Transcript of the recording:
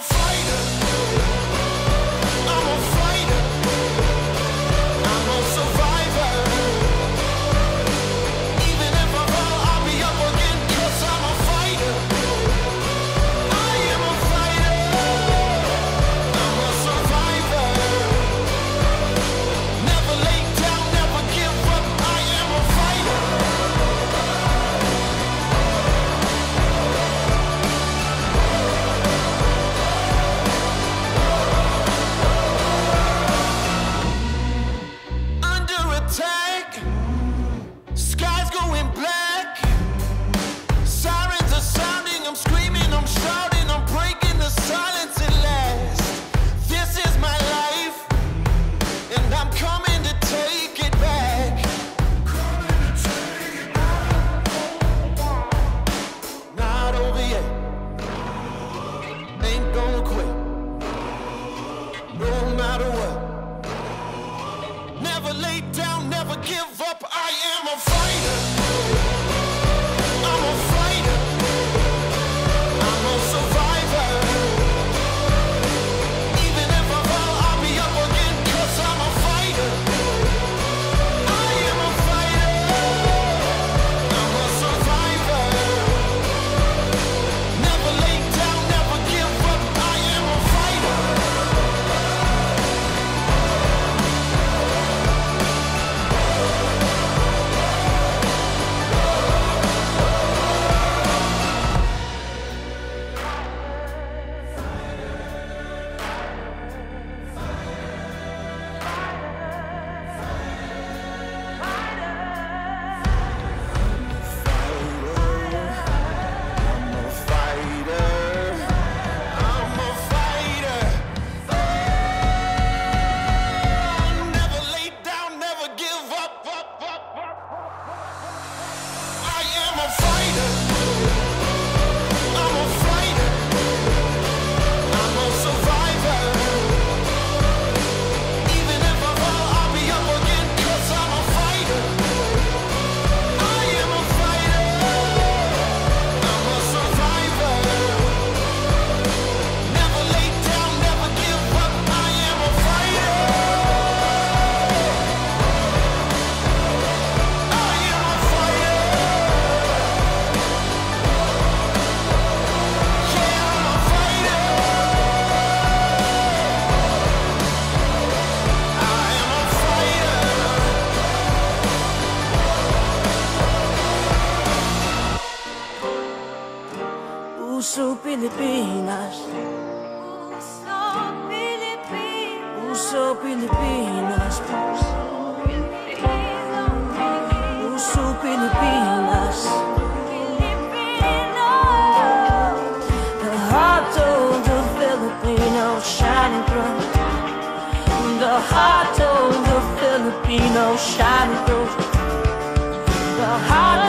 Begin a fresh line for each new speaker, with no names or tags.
fighter. I'm a fighter. I'm a survivor. Even if I fall, I'll be up again, 'cause I'm a fighter. I am a fighter. I'm a survivor. Never lay down, never give up. I am a fighter. Under attack, skies going black, sirens are sounding, I'm screaming, I'm shouting, I'm breaking the silence at last. This is my life, and I'm coming to take it back. Not over yet, ain't gonna quit, no matter what. Never lay down, never give up. I am a fighter. I'm a fighter. I'm a survivor. Even if I fall, I'll be up again, 'cause I'm a fighter. I am a fighter. I'm a survivor. Never lay down, never give up. I am a fighter.
Puso Pilipinas, puso Pilipinas, puso Pilipinas. The heart of the Filipino shining through. The heart of the Filipino shining through. The heart